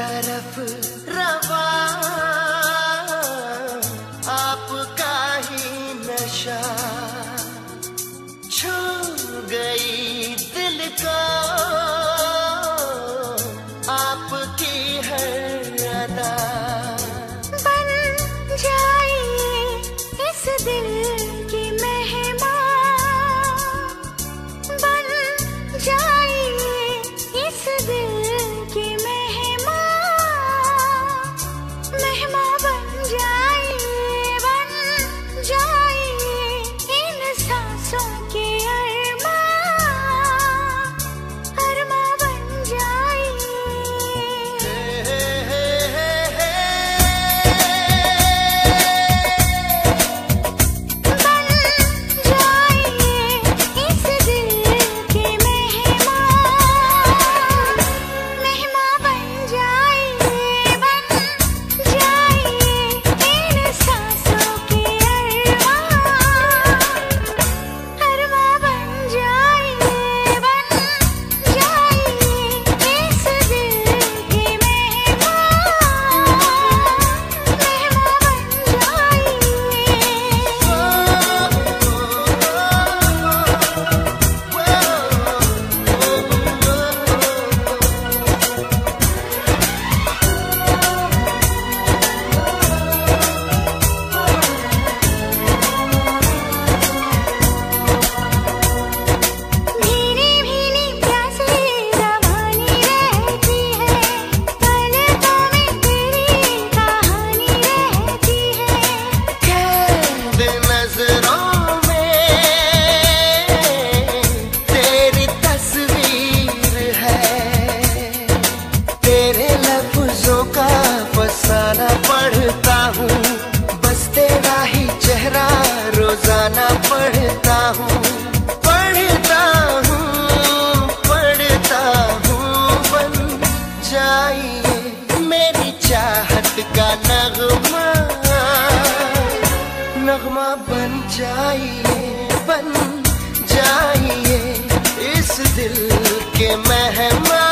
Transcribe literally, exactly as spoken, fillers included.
तरफ रवा आपका ही नशा छू गई दिल को आपकी हर अदा। बन जाइए इस दिल की मेहमान, बन जाइए इस दिल की मेहमान, मेहमान बन जाइए, बन जाइए इन सांसों के अरमान, अरमान बन जाइए। पढ़ता हूँ बस तेरा ही चेहरा रोजाना पढ़ता हूँ, पढ़ता हूँ पढ़ता हूँ। बन जाइए मेरी चाहत का नगमा, नगमा बन जाइए, बन जाइए इस दिल के मेहमान।